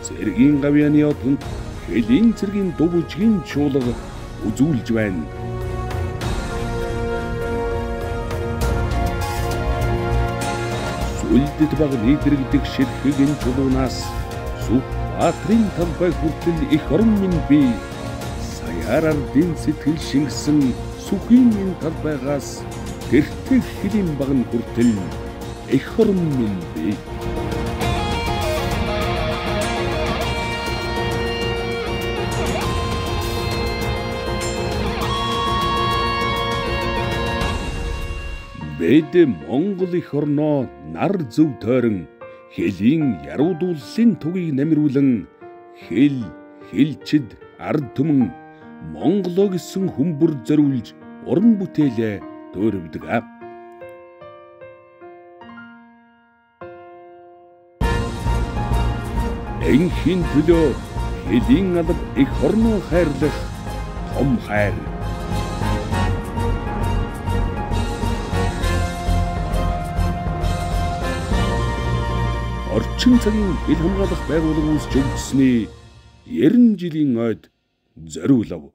Цэргийн гавьяаны одонд Хэлийн цэргийн дув үжигийн чуулга үзүүлж байна. Сүлдэт баг нийтрэгдэх ширхгийн чулуунаас Сүх баатрын талбай хүртэл их орон минь би. Саяар ардын сэтгэл шингэсэн Сүхийн энэ талбайгаас гэртэх Хэлийн баг нь хүртэл их орон минь би. Бид Монгол их орноо нар зөв тойрон Хэлийн яруудууллын тугийг намируулан хэл, хэлчид, ард түмэн Монголоо гэсэн хүмбэр зориулж уран бүтээлээ дуурайдаг. Энхийн төлөө Хэлийн алба их орноо хайрлах том хайр. Орчин цагийн хэл хамгаалах байгууллага үүсч өгдсөний 90 жилийн ойд зориулав.